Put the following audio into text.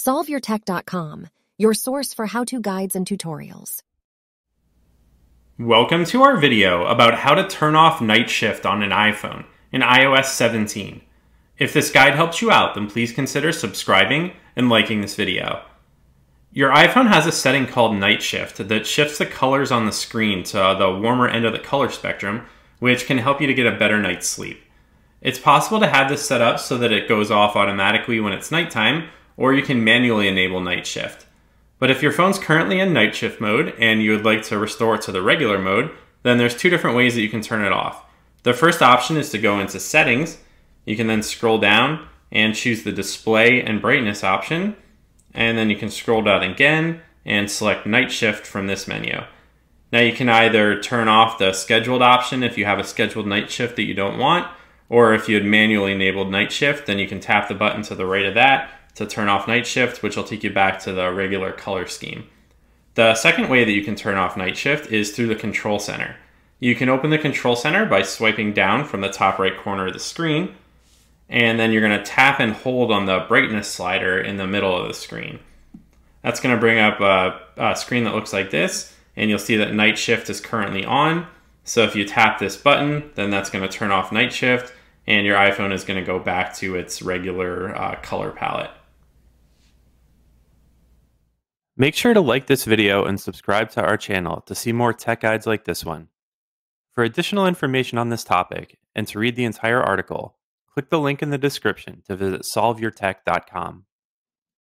SolveYourTech.com, your source for how-to guides and tutorials. Welcome to our video about how to turn off night shift on an iPhone in iOS 17. If this guide helps you out, then please consider subscribing and liking this video. Your iPhone has a setting called night shift that shifts the colors on the screen to the warmer end of the color spectrum, which can help you to get a better night's sleep. It's possible to have this set up so that it goes off automatically when it's nighttime, or you can manually enable night shift. But if your phone's currently in night shift mode and you would like to restore it to the regular mode, then there's two different ways that you can turn it off. The first option is to go into settings. You can then scroll down and choose the display and brightness option, and then you can scroll down again and select night shift from this menu. Now you can either turn off the scheduled option if you have a scheduled night shift that you don't want, or if you had manually enabled night shift, then you can tap the button to the right of that to turn off night shift, which will take you back to the regular color scheme. The second way that you can turn off night shift is through the control center. You can open the control center by swiping down from the top right corner of the screen, and then you're going to tap and hold on the brightness slider in the middle of the screen. That's going to bring up a screen that looks like this, and you'll see that night shift is currently on. So if you tap this button, then that's going to turn off night shift, and your iPhone is going to go back to its regular color palette. Make sure to like this video and subscribe to our channel to see more tech guides like this one. For additional information on this topic and to read the entire article, click the link in the description to visit SolveYourTech.com.